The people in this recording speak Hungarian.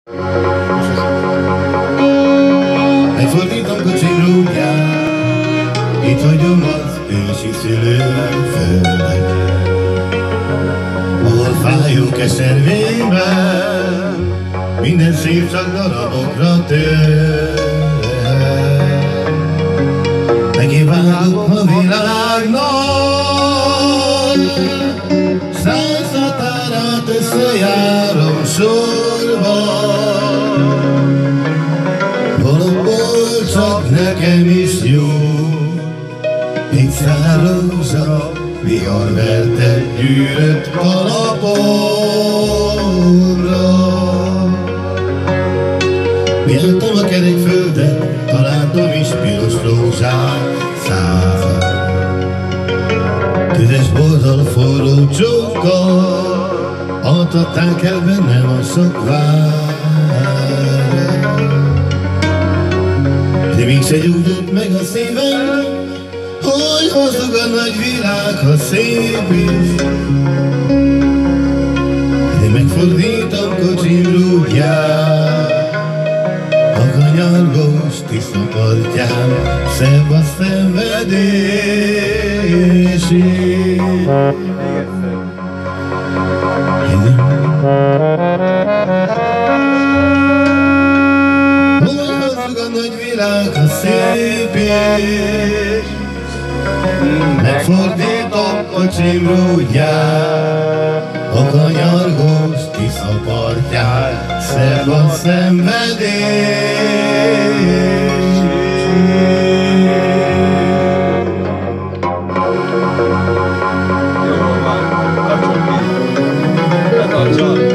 Megfordítom kocsim rúdját, itt hagyom az ősi szülőföldet, ahol fájó keservében minden szép csak darabokra tör. Nekivágok a világnak, 100 határát összejárom sorba, valahol csak nekem is jó. Egy szárózsa vihar verte gyűrött kalapomra. Miáltam a kerekföldet, találtam is piros rózsát százat. Tüzes borddal, forró csókkal avatották el bennem a sok vár. De mégse gyújtott meg a szívem, hogy hozzuk a nagy világ, ha szép is. De megfordítom kocsim rúdját, a kanyargós tiszta partján, szebb a szenvedésig. Hogy hozzuk a nagy világ, ha szép is. Megfordítom kocsim rúdját, a kanyargós Tisza partján, szebb a szenvedés. Jól van, kapcsolj ki! Betartsa!